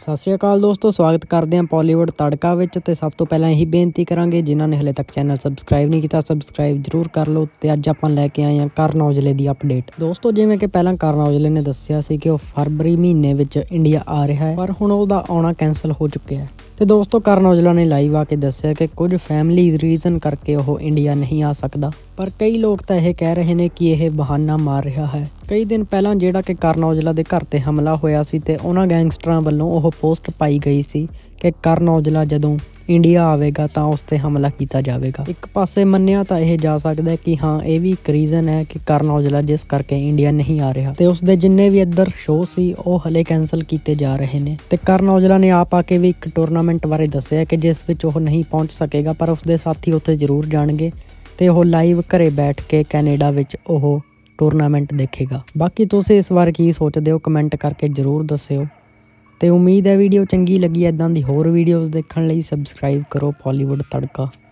ਸਤਿ ਸ਼੍ਰੀ ਅਕਾਲ ਦੋਸਤੋ, ਸਵਾਗਤ ਕਰਦੇ ਹਾਂ ਪੋਲੀਵੁੱਡ ਤੜਕਾ ਵਿੱਚ। ਤੇ ਸਭ ਤੋਂ ਪਹਿਲਾਂ ਇਹੀ ਬੇਨਤੀ ਕਰਾਂਗੇ, ਜਿਨ੍ਹਾਂ ਨੇ ਹਲੇ ਤੱਕ ਚੈਨਲ ਸਬਸਕ੍ਰਾਈਬ ਨਹੀਂ ਕੀਤਾ, ਸਬਸਕ੍ਰਾਈਬ ਜ਼ਰੂਰ ਕਰ ਲਓ। ਤੇ ਅੱਜ ਆਪਾਂ ਲੈ ਕੇ ਆਏ ਹਾਂ ਕਰਨ ਔਜਲੇ ਦੀ ਅਪਡੇਟ। ਦੋਸਤੋ, ਜਿਵੇਂ ਕਿ ਪਹਿਲਾਂ ਕਰਨ ਔਜਲੇ ਨੇ ਦੱਸਿਆ ਸੀ ਕਿ ਉਹ ਫਰਵਰੀ ਮਹੀਨੇ ਵਿੱਚ ਇੰਡੀਆ ਆ ਰਿਹਾ ਹੈ, ਪਰ ਹੁਣ ਉਹਦਾ ਆਉਣਾ ਕੈਂਸਲ ਹੋ ਚੁੱਕਿਆ ਹੈ। ਤੇ ਦੋਸਤੋ, ਕਰਨ ਔਜਲਾ ਨੇ ਲਾਈਵ ਆ ਕੇ ਦੱਸਿਆ ਕਿ ਕੁਝ ਫੈਮਿਲੀ ਰੀਜ਼ਨ ਕਰਕੇ ਉਹ ਇੰਡੀਆ ਨਹੀਂ ਆ ਸਕਦਾ, ਪਰ ਕਈ ਲੋਕ ਤਾਂ ਇਹ ਕਹਿ ਰਹੇ ਨੇ ਕਿ ਇਹ ਬਹਾਨਾ ਮਾਰ ਰਿਹਾ ਹੈ। ਕਈ ਦਿਨ ਪਹਿਲਾਂ ਜਿਹੜਾ ਕਿ ਕਰਨ ਔਜਲਾ ਦੇ ਘਰ ਤੇ ਹਮਲਾ ਹੋਇਆ ਸੀ ਤੇ ਉਹਨਾਂ ਗੈਂਗਸਟਰਾਂ ਵੱਲੋਂ ਉਹ ਪੋਸਟ ਪਾਈ ਗਈ ਸੀ ਕਿ ਕਰਨ ਔਜਲਾ ਜਦੋਂ ਇੰਡੀਆ ਆਵੇਗਾ ਤਾਂ ਉਸ ਤੇ ਹਮਲਾ ਕੀਤਾ ਜਾਵੇਗਾ। ਇੱਕ ਪਾਸੇ ਮੰਨਿਆ ਤਾਂ ਇਹ ਜਾ ਸਕਦਾ ਕਿ ਹਾਂ, ਇਹ ਵੀ ਇੱਕ ਰੀਜ਼ਨ ਹੈ ਕਿ ਕਰਨ ਔਜਲਾ ਜਿਸ ਕਰਕੇ ਇੰਡੀਆ ਨਹੀਂ ਆ ਰਿਹਾ, ਤੇ ਉਸਦੇ ਜਿੰਨੇ ਵੀ ਇੱਧਰ ਸ਼ੋਅ ਸੀ ਉਹ ਹਲੇ ਕੈਂਸਲ ਕੀਤੇ ਜਾ ਰਹੇ ਨੇ। ਤੇ ਕਰਨ ਔਜਲਾ ਨੇ ਆਪ ਆ ਕੇ ਵੀ ਇੱਕ ਟੂਰਨਾਮੈਂਟ ਬਾਰੇ ਦੱਸਿਆ ਕਿ ਜਿਸ ਵਿੱਚ ਉਹ ਨਹੀਂ ਪਹੁੰਚ ਸਕੇਗਾ, ਪਰ ਉਸਦੇ ਸਾਥੀ ਉੱਥੇ ਜ਼ਰੂਰ ਜਾਣਗੇ ਤੇ ਉਹ ਲਾਈਵ ਘਰੇ ਬੈਠ ਕੇ ਕੈਨੇਡਾ ਵਿੱਚ ਉਹ ਟੂਰਨਾਮੈਂਟ ਦੇਖੇਗਾ। ਬਾਕੀ ਤੁਸੀਂ ਇਸ ਵਾਰ ਕੀ ਸੋਚਦੇ ਹੋ, ਕਮੈਂਟ ਕਰਕੇ ਜ਼ਰੂਰ ਦੱਸਿਓ। ਤੇ ਉਮੀਦ ਹੈ ਵੀਡੀਓ ਚੰਗੀ ਲੱਗੀ। ਇੱਦਾਂ ਦੀ ਹੋਰ ਵੀਡੀਓਜ਼ ਦੇਖਣ ਲਈ ਸਬਸਕ੍ਰਾਈਬ ਕਰੋ ਪੋਲੀਵੁੱਡ ਤੜਕਾ।